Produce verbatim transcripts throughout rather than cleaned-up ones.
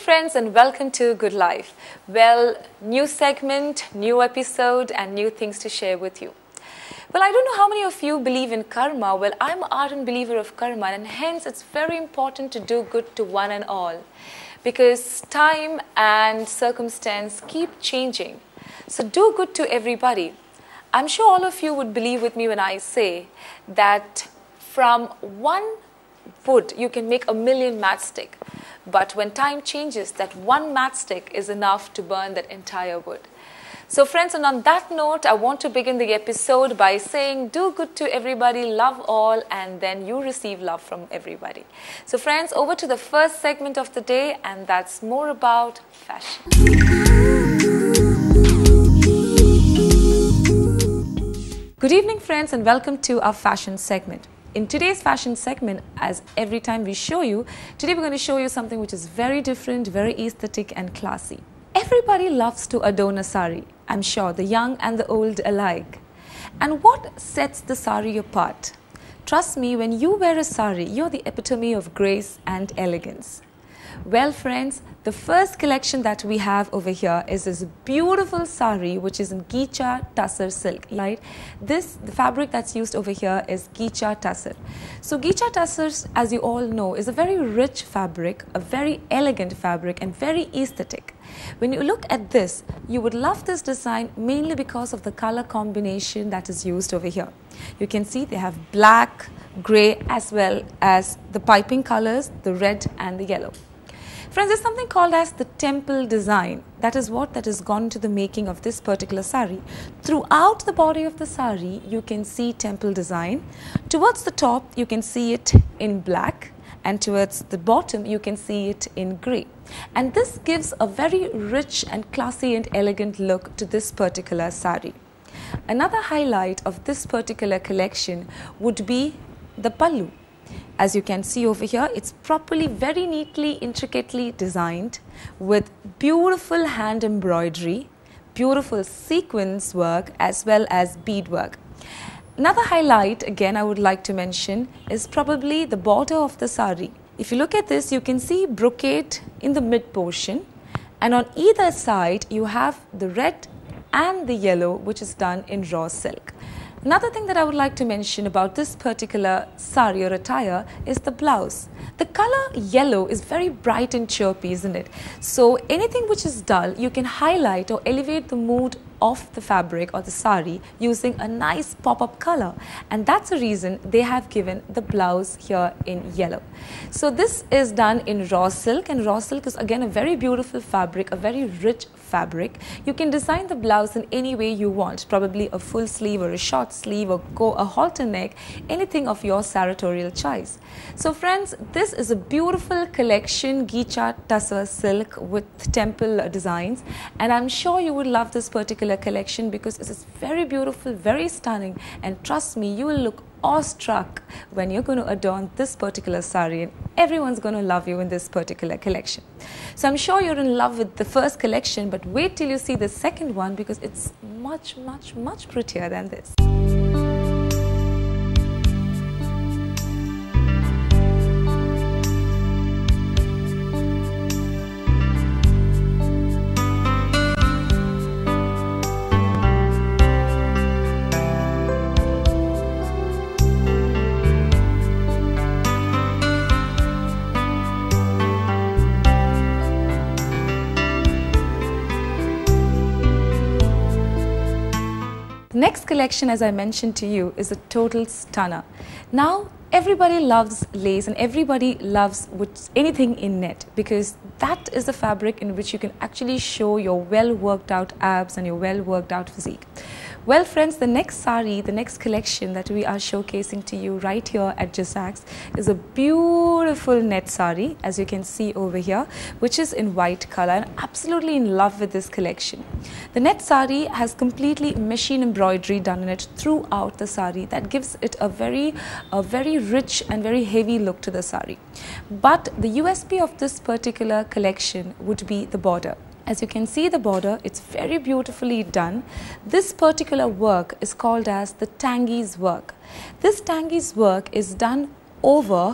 friends, and welcome to Good Life. Well, new segment, new episode and new things to share with you. Well, I don't know how many of you believe in karma. Well, I'm an ardent believer of karma, and hence it's very important to do good to one and all, because time and circumstance keep changing. So do good to everybody. I'm sure all of you would believe with me when I say that from one wood you can make a million matchstick, but when time changes, that one matchstick is enough to burn that entire wood. So friends, and on that note, I want to begin the episode by saying do good to everybody, love all, and then you receive love from everybody. So friends, over to the first segment of the day, and that's more about fashion. Good evening friends, and welcome to our fashion segment. In today's fashion segment, as every time we show you, today we're going to show you something which is very different, very aesthetic and classy. Everybody loves to adorn a sari, I'm sure, the young and the old alike. And what sets the sari apart? Trust me, when you wear a sari, you're the epitome of grace and elegance. Well friends, the first collection that we have over here is this beautiful sari which is in Gicha Tussar silk, right? This, the fabric that's used over here is Gicha Tussar. So Gicha Tussar, as you all know, is a very rich fabric, a very elegant fabric and very aesthetic. When you look at this, you would love this design mainly because of the color combination that is used over here. You can see they have black, grey, as well as the piping colors, the red and the yellow. Friends, there's something called as the temple design. That is what that has gone into the making of this particular sari. Throughout the body of the sari, you can see temple design. Towards the top, you can see it in black, and towards the bottom, you can see it in grey. And this gives a very rich and classy and elegant look to this particular sari. Another highlight of this particular collection would be the pallu. As you can see over here, it's properly, very neatly, intricately designed with beautiful hand embroidery, beautiful sequins work as well as bead work. Another highlight, again, I would like to mention is probably the border of the sari. If you look at this, you can see brocade in the mid portion, and on either side you have the red and the yellow, which is done in raw silk. Another thing that I would like to mention about this particular sari or attire is the blouse. The color yellow is very bright and chirpy, isn't it? So anything which is dull, you can highlight or elevate the mood of the fabric or the sari using a nice pop-up color, and that's the reason they have given the blouse here in yellow. So this is done in raw silk, and raw silk is again a very beautiful fabric, a very rich fabric. You can design the blouse in any way you want, probably a full sleeve or a short sleeve or go a halter neck, anything of your sartorial choice. So friends, this is a beautiful collection, Gicha Tussar silk with temple designs, and I'm sure you would love this particular collection because it is very beautiful, very stunning, and trust me, you will look awestruck when you're going to adorn this particular sari, and everyone's going to love you in this particular collection. So I'm sure you're in love with the first collection, but wait till you see the second one because it's much, much, much prettier than this. Next collection, as I mentioned to you, is a total stunner. Now, everybody loves lace and everybody loves anything in net because that is the fabric in which you can actually show your well worked out abs and your well worked out physique. Well friends, the next sari, the next collection that we are showcasing to you right here at Jessacs is a beautiful net sari, as you can see over here, which is in white color, and absolutely in love with this collection. The net sari has completely machine embroidery done in it throughout the sari that gives it a very, a very rich and very heavy look to the sari. But the U S P of this particular collection would be the border. As you can see the border, it's very beautifully done. This particular work is called as the Tangi's work. This Tangi's work is done over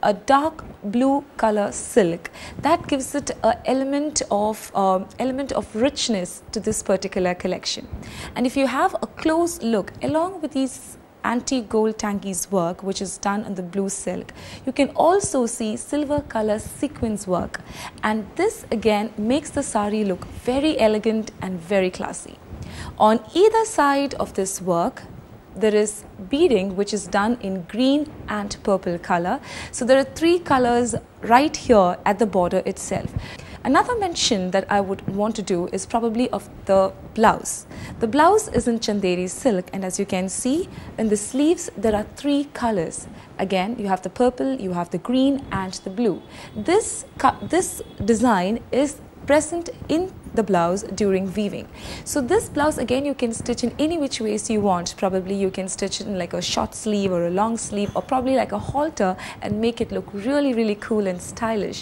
a dark blue color silk. That gives it an element of um, element of richness to this particular collection. And if you have a close look along with these antique gold tankies work, which is done on the blue silk, you can also see silver color sequins work, and this again makes the sari look very elegant and very classy. On either side of this work there is beading which is done in green and purple color. So there are three colors right here at the border itself. Another mention that I would want to do is probably of the blouse. The blouse is in Chanderi silk, and as you can see in the sleeves there are three colors. Again, you have the purple, you have the green and the blue. This, this design is present in the blouse during weaving. So this blouse again you can stitch in any which ways you want. Probably you can stitch it in like a short sleeve or a long sleeve, or probably like a halter, and make it look really really cool and stylish.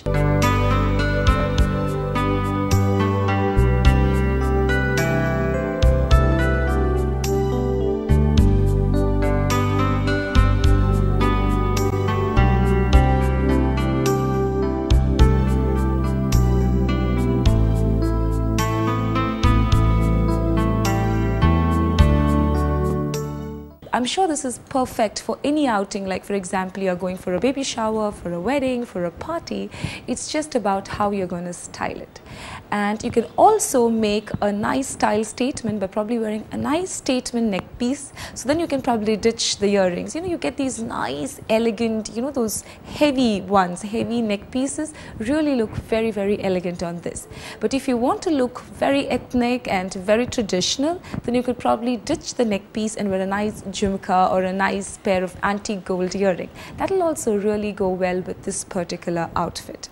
I'm sure this is perfect for any outing, like for example you're going for a baby shower, for a wedding, for a party. It's just about how you're going to style it. And you can also make a nice style statement by probably wearing a nice statement neck piece. So then you can probably ditch the earrings. You know, you get these nice, elegant, you know, those heavy ones, heavy neck pieces really look very, very elegant on this. But if you want to look very ethnic and very traditional, then you could probably ditch the neck piece and wear a nice jhumka or a nice pair of antique gold earring. That will also really go well with this particular outfit.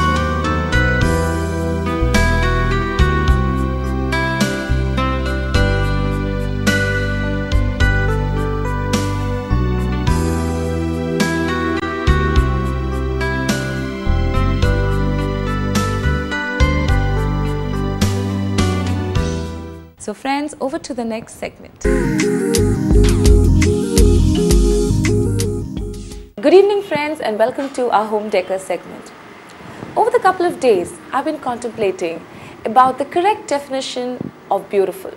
So friends, over to the next segment. Good evening friends, and welcome to our home decor segment. Over the couple of days, I've been contemplating about the correct definition of beautiful.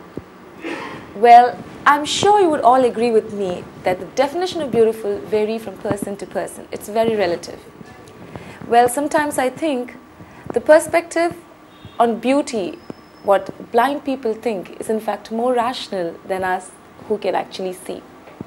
Well, I'm sure you would all agree with me that the definition of beautiful vary from person to person. It's very relative. Well, sometimes I think the perspective on beauty, what blind people think, is in fact more rational than us who can actually see.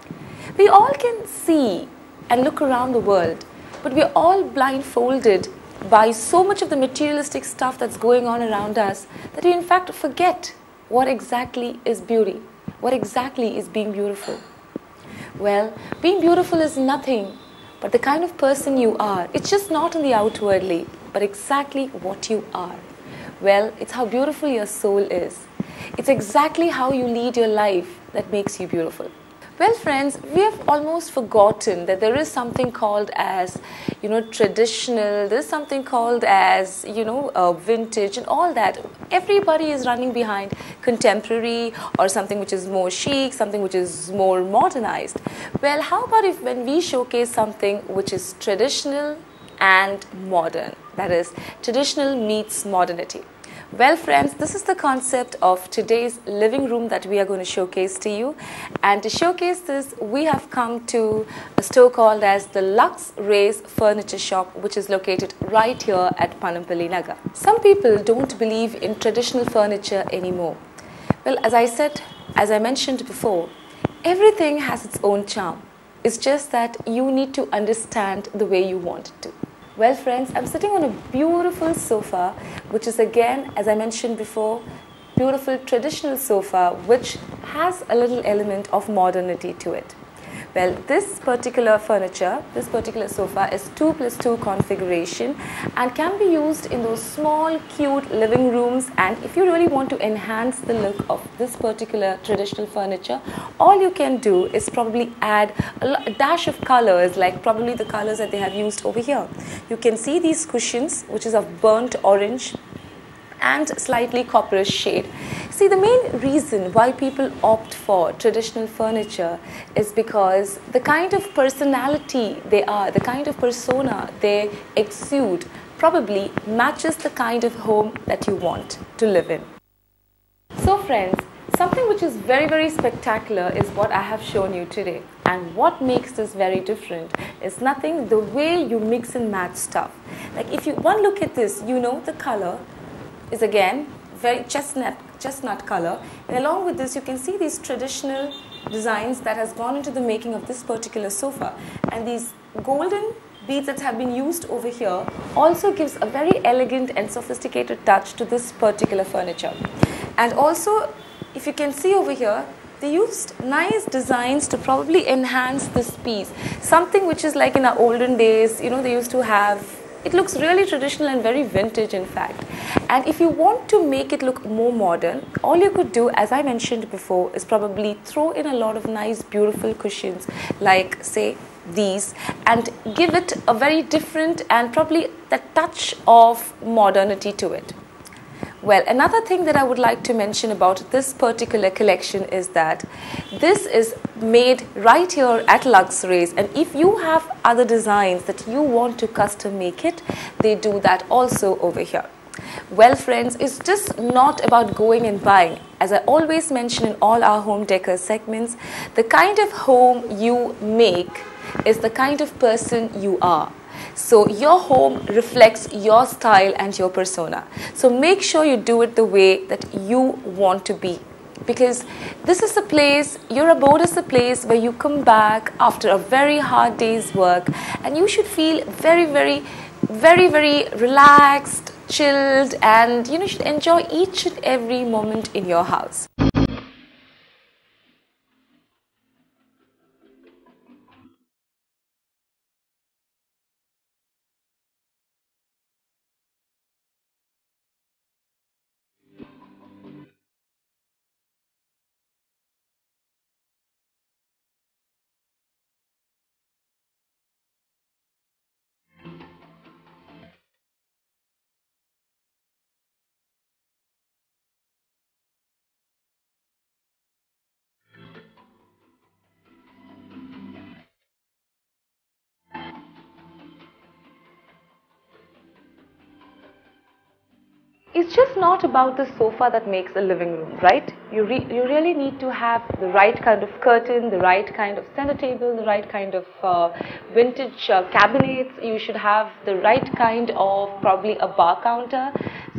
We all can see and look around the world, but we're all blindfolded by so much of the materialistic stuff that's going on around us that we in fact forget what exactly is beauty, what exactly is being beautiful. Well, being beautiful is nothing but the kind of person you are. It's just not in the outwardly, but exactly what you are. Well, it's how beautiful your soul is. It's exactly how you lead your life that makes you beautiful. Well, friends, we have almost forgotten that there is something called as, you know, traditional, there's something called as, you know, uh, vintage and all that. Everybody is running behind contemporary or something which is more chic, something which is more modernized. Well, how about if when we showcase something which is traditional and modern? That is, traditional meets modernity. Well friends, this is the concept of today's living room that we are going to showcase to you. And to showcase this, we have come to a store called as the Lux Rays Furniture Shop, which is located right here at Panampally Nagar. Some people don't believe in traditional furniture anymore. Well, as I said, as I mentioned before, everything has its own charm. It's just that you need to understand the way you want it to. Well friends, I'm sitting on a beautiful sofa, which is again, as I mentioned before, beautiful traditional sofa which has a little element of modernity to it. Well, this particular furniture, this particular sofa is two plus two configuration and can be used in those small cute living rooms. And if you really want to enhance the look of this particular traditional furniture, all you can do is probably add a dash of colors, like probably the colors that they have used over here. You can see these cushions, which is of burnt orange, and slightly copperish shade. See, the main reason why people opt for traditional furniture is because the kind of personality they are, the kind of persona they exude probably matches the kind of home that you want to live in. So friends, something which is very very spectacular is what I have shown you today, and what makes this very different is nothing the way you mix and match stuff. Like if you one look at this, you know the color is again very chestnut chestnut color, and along with this you can see these traditional designs that has gone into the making of this particular sofa, and these golden beads that have been used over here also gives a very elegant and sophisticated touch to this particular furniture. And also, if you can see over here, they used nice designs to probably enhance this piece. Something which is like in our olden days, you know, they used to have. It looks really traditional and very vintage in fact. And if you want to make it look more modern, all you could do, as I mentioned before, is probably throw in a lot of nice beautiful cushions like say these, and give it a very different and probably the touch of modernity to it. Well, another thing that I would like to mention about this particular collection is that this is made right here at Luxrays, and if you have other designs that you want to custom make it, they do that also over here. Well friends, it's just not about going and buying. As I always mention in all our home decor segments, the kind of home you make is the kind of person you are. So your home reflects your style and your persona. So make sure you do it the way that you want to be, because this is a place, your abode is a place where you come back after a very hard day's work, and you should feel very very very very relaxed, chilled, and you know, should enjoy each and every moment in your house. It's just not about the sofa that makes a living room, right? You, re you really need to have the right kind of curtain, the right kind of center table, the right kind of uh, vintage uh, cabinets. You should have the right kind of probably a bar counter.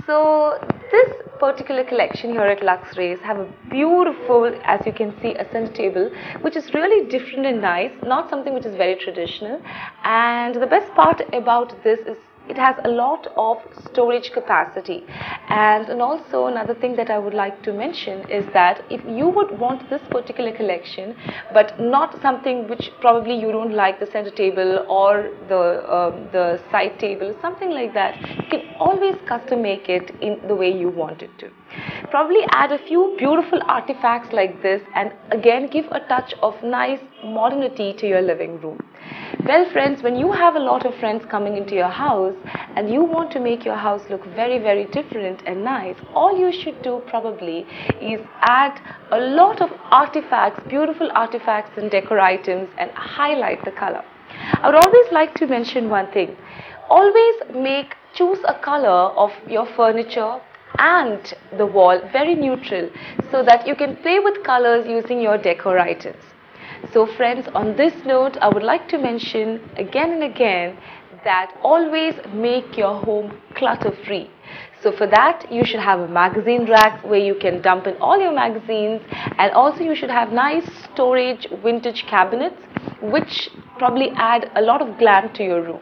So this particular collection here at Luxrays have a beautiful, as you can see, a center table which is really different and nice, not something which is very traditional. And the best part about this is it has a lot of storage capacity. And, and also another thing that I would like to mention is that if you would want this particular collection but not something which probably you don't like, the center table or the, um, the side table, something like that, you can always custom make it in the way you want it to. Probably add a few beautiful artifacts like this, and again give a touch of nice modernity to your living room. Well friends, when you have a lot of friends coming into your house and you want to make your house look very very different and nice, all you should do probably is add a lot of artifacts, beautiful artifacts and decor items, and highlight the color. I would always like to mention one thing. Always make, choose a color of your furniture and the wall very neutral, so that you can play with colors using your decor items. So friends, on this note, I would like to mention again and again that always make your home clutter free. So for that, you should have a magazine rack where you can dump in all your magazines, and also you should have nice storage vintage cabinets which probably add a lot of glam to your room.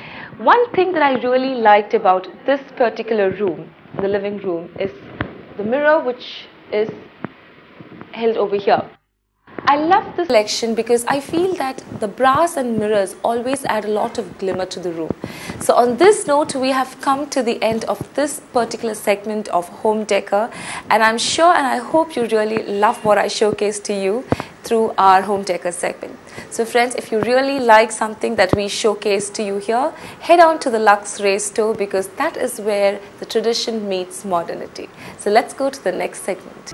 One thing that I really liked about this particular room, the living room, is the mirror which is held over here. I love this collection because I feel that the brass and mirrors always add a lot of glimmer to the room. So on this note, we have come to the end of this particular segment of home decor, and I'm sure and I hope you really love what I showcased to you. through our home decor segment. So friends, if you really like something that we showcase to you here, head on to the Lux Ray store, because that is where the tradition meets modernity. So let's go to the next segment.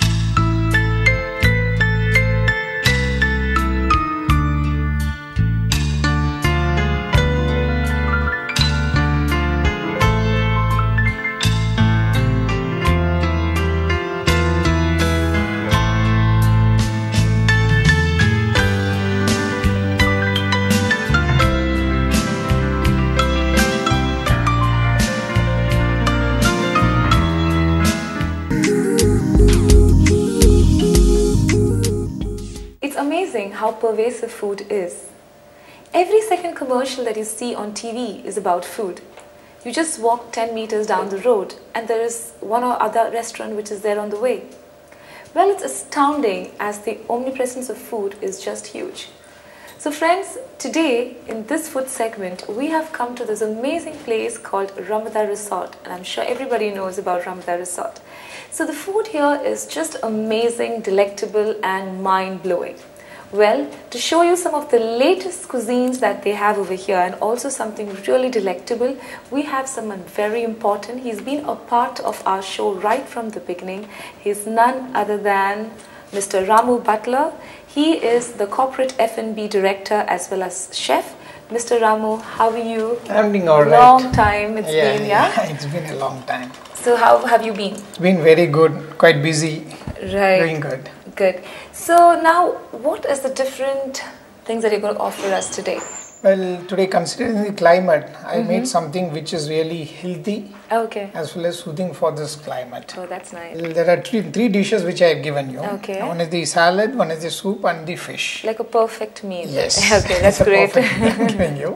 Amazing how pervasive food is. Every second commercial that you see on T V is about food. You just walk ten meters down the road and there is one or other restaurant which is there on the way. Well, it's astounding, as the omnipresence of food is just huge. So friends, today in this food segment, we have come to this amazing place called Ramada Resort, and I'm sure everybody knows about Ramada Resort. So the food here is just amazing, delectable and mind-blowing. Well, to show you some of the latest cuisines that they have over here and also something really delectable, we have someone very important. He's been a part of our show right from the beginning. He's none other than Mister Ramu Butler. He is the corporate F and B director as well as chef. Mister Ramu, how are you? I'm doing all right. Long time it's yeah, been, yeah? yeah? It's been a long time. So how have you been? It's been very good, quite busy. Right. Doing good. Good. So now, what is the different things that you're going to offer us today? Well, today, considering the climate, I mm-hmm. made something which is really healthy, okay, as well as soothing for this climate. Oh, that's nice. There are three, three dishes which I have given you. Okay. One is the salad, one is the soup, and the fish. Like a perfect meal. Yes. Okay, that's great. I'm giving you.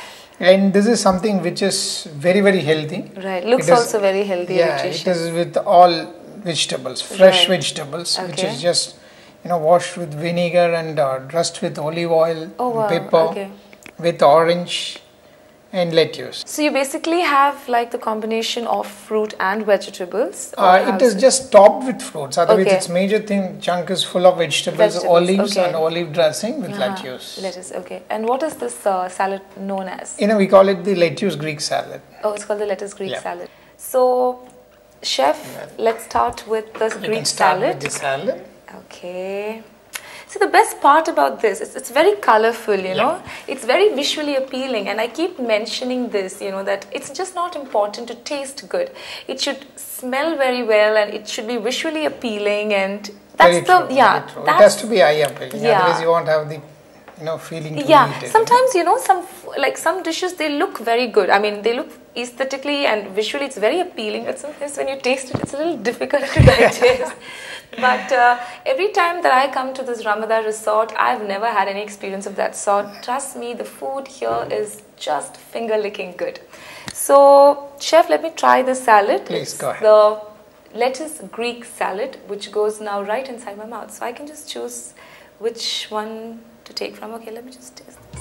And this is something which is very, very healthy. Right. Looks is, also very healthy. Yeah, nutritious. it is with all vegetables, fresh right. vegetables, okay. which is just, you know, washed with vinegar and uh, dressed with olive oil, oh, wow. pepper, okay. with orange and lettuce. So you basically have like the combination of fruit and vegetables? Uh, it is it? just topped with fruits. Otherwise, okay. its major thing chunk is full of vegetables, vegetables. olives okay. and olive dressing with uh-huh. lettuce. Lettuce, okay. And what is this uh, salad known as? You know, we call it the lettuce Greek salad. Oh, it's called the lettuce Greek yeah. salad. So, chef, yeah. let's start with this we Greek can start salad. With the salad. Okay. So the best part about this is it's very colorful, you know, yeah. it's very visually appealing, and I keep mentioning this, you know, that it's just not important to taste good. It should smell very well and it should be visually appealing, and that's very the, true, yeah. It has to be eye appealing, yeah. otherwise you won't have the, you know, feeling to yeah. eat it. Sometimes, you know, some, like some dishes, they look very good. I mean, they look aesthetically and visually, it's very appealing, but sometimes when you taste it, it's a little difficult to digest. But uh, every time that I come to this Ramada Resort, I've never had any experience of that sort. Trust me, the food here is just finger-licking good. So, chef, let me try the salad. Please, it's go ahead. The lettuce Greek salad, which goes now right inside my mouth. So I can just choose which one to take from. Okay, let me just taste this.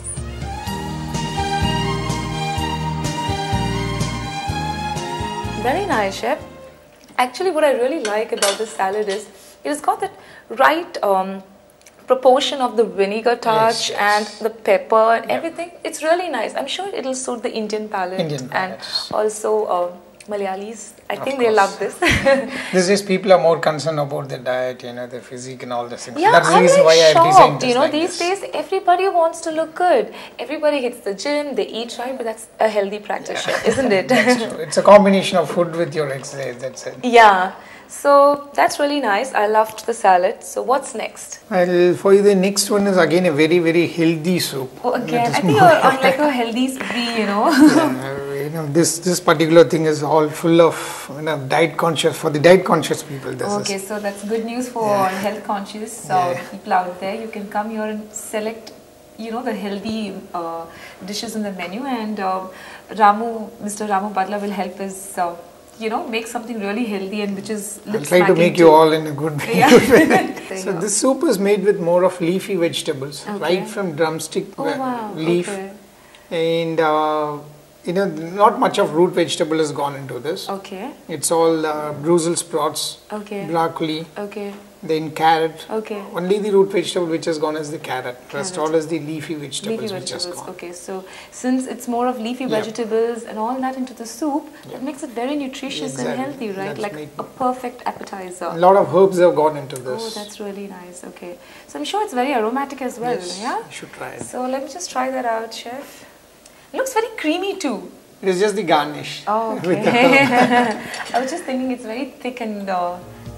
Very nice, chef. Actually, what I really like about this salad is it has got that right um, proportion of the vinegar touch yes, yes. and the pepper and yep. everything. It's really nice. I'm sure it'll suit the Indian palate, Indian palate. and also uh, Malayalis. I of think course. they love this. This is people are more concerned about their diet, you know, their physique and all those things. Yeah, That's the I'm reason like why shocked. I designed this You know, like these this. days everybody wants to look good. Everybody hits the gym, they eat right, but that's a healthy practice, yeah. isn't it? That's true. It's a combination of food with your exercise. That's it. Yeah. So that's really nice. I loved the salad. So what's next? Well, for you, the next one is again a very, very healthy soup. Oh, again, I think you're on like a healthy spree, you know. Yeah, you know, this this particular thing is all full of, you know, diet conscious, for the diet conscious people. This okay, is. so that's good news for yeah. health conscious uh, yeah. people out there. You can come here and select, you know, the healthy uh, dishes in the menu, and uh, Ramu, Mister Ramu Butler will help us. Uh, you know, make something really healthy and which is I'll try to make you all in a good way. Yeah. So this soup is made with more of leafy vegetables, okay. right from drumstick oh, wow. leaf. Okay. And, uh, you know, not much of root vegetable has gone into this. Okay. It's all uh, Brussels sprouts, okay. broccoli, okay. then carrot. Okay. Only the root vegetable which has gone is the carrot. Rest Carrot. all is the leafy vegetables Leafy which has vegetables. gone. Okay, so since it's more of leafy Yeah. vegetables and all that into the soup, Yeah. it makes it very nutritious and Exactly. healthy, right? That's Like made- a perfect appetizer. A lot of herbs have gone into this. Oh, that's really nice. Okay, so I'm sure it's very aromatic as well. Yes, Yeah. you should try it. So let me just try that out, chef. It looks very creamy too. It is just the garnish. Oh, with the okay. herb. I was just thinking it's very thick and. Uh,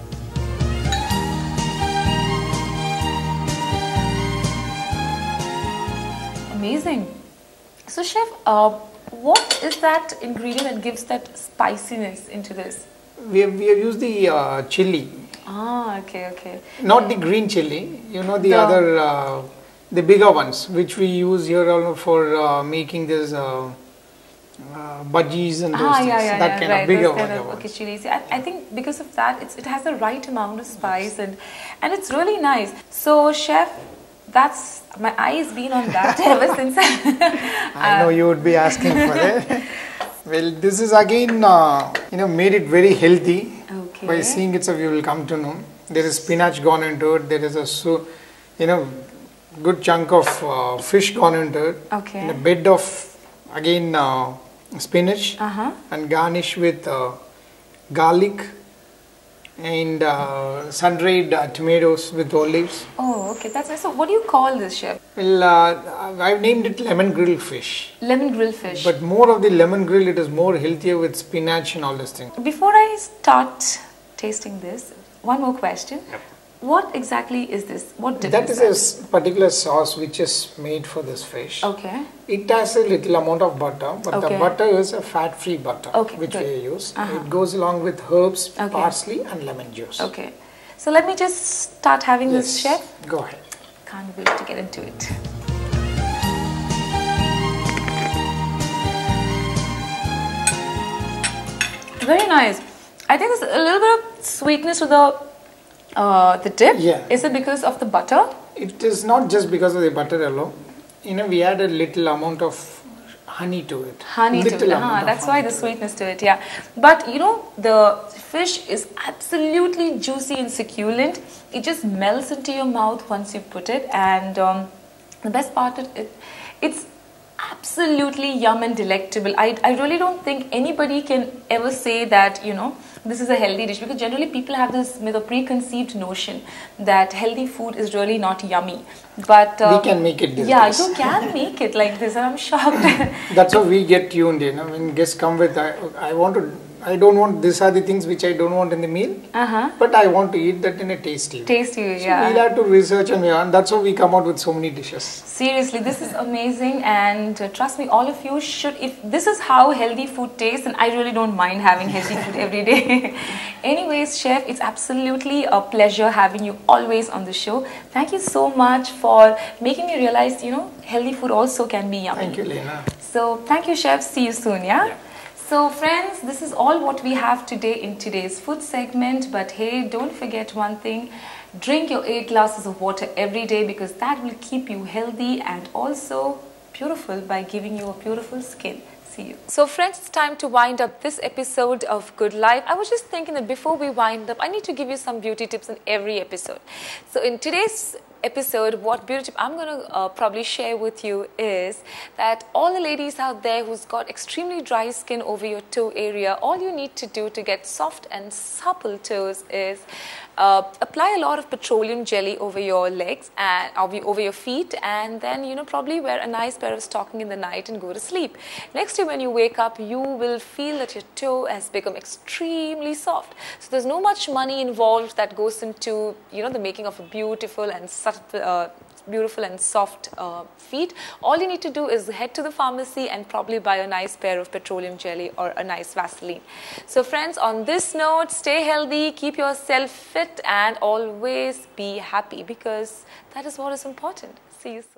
amazing. So, chef, uh, what is that ingredient that gives that spiciness into this? We have, we have used the uh, chili, Ah, okay, okay. not the green chili. You know the, The- other, uh, the bigger ones, which we use here all for uh, making this uh, uh, budgies and those Ah, things. yeah, yeah, that yeah, kind right. of bigger Those kind one. of, okay, chilies. I, I think because of that, it's, it has the right amount of spice and and it's really nice. So, chef, that's my eye has been on that ever since. I know you would be asking for that. Well, this is again, uh, you know, made it very healthy. Okay. By seeing it, so you will come to know. There is spinach gone into it. There is a, so, you know, good chunk of uh, fish gone into it. Okay. And a bed of, again, uh, spinach. Uh-huh. And garnish with uh, garlic and uh, sun-dried uh, tomatoes with olives. Oh, okay, that's nice. So, what do you call this, chef? Well, uh, I've named it lemon grilled fish. Lemon grilled fish. But more of the lemon grill, it is more healthier with spinach and all these things. Before I start tasting this, one more question. Yep. What exactly is this? What dip That is is a s- particular sauce which is made for this fish. Okay. It has a little amount of butter, but Okay. the butter is a fat-free butter, Okay, which good. we use. Uh-huh. It goes along with herbs, Okay. parsley, and lemon juice. Okay. So let me just start having this, Yes. chef. Go ahead. Can't wait to get into it. Very nice. I think there's a little bit of sweetness to the uh, the dip. Yeah. Is it because of the butter? It is not just because of the butter alone. You know, we add a little amount of honey to it. Honey to little it. amount Uh-huh, of that's why honey the to it. sweetness to it, yeah. But you know, the fish is absolutely juicy and succulent. It just melts into your mouth once you put it, and um, the best part of it, it's absolutely yum and delectable. I, I really don't think anybody can ever say that, you know, this is a healthy dish, because generally people have this myth or preconceived notion that healthy food is really not yummy. But uh, We can make it this yeah, dish. you can make it like this, and I'm shocked. That's how we get tuned in. You know, when guests come with, I, I want to, I don't want, these are the things which I don't want in the meal, Uh-huh. but I want to eat that in a tasty way. Tasty, So yeah. we'll have to research and, and that's how we come out with so many dishes. Seriously, this is amazing, and uh, trust me, all of you should, if this is how healthy food tastes, and I really don't mind having healthy food every day. Anyways, chef, it's absolutely a pleasure having you always on the show. Thank you so much for making me realize, you know, healthy food also can be yummy. Thank you, Lena. So, thank you, chef. See you soon, yeah? Yeah. So, friends, this is all what we have today in today's food segment. But hey, don't forget one thing. Drink your eight glasses of water every day, because that will keep you healthy and also beautiful by giving you a beautiful skin. See you. So friends, it's time to wind up this episode of Good Life. I was just thinking that before we wind up, I need to give you some beauty tips in every episode. So in today's episode, what beauty tip I'm going to uh, probably share with you is that all the ladies out there who's got extremely dry skin over your toe area, all you need to do to get soft and supple toes is uh, apply a lot of petroleum jelly over your legs and over your feet, and then, you know, probably wear a nice pair of stocking in the night and go to sleep. Next day when you wake up, you will feel that your toe has become extremely soft. So there's no much money involved that goes into, you know, the making of a beautiful and subtle, uh, beautiful and soft uh, feet. All you need to do is head to the pharmacy and probably buy a nice pair of petroleum jelly or a nice Vaseline. So friends, on this note, stay healthy, keep yourself fit, and always be happy, because that is what is important. See you soon.